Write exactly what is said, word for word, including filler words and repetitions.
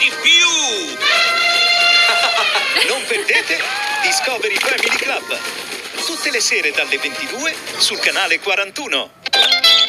di più! Non perdete Discovery Family Club. Tutte le sere dalle ventidue sul canale quarantuno.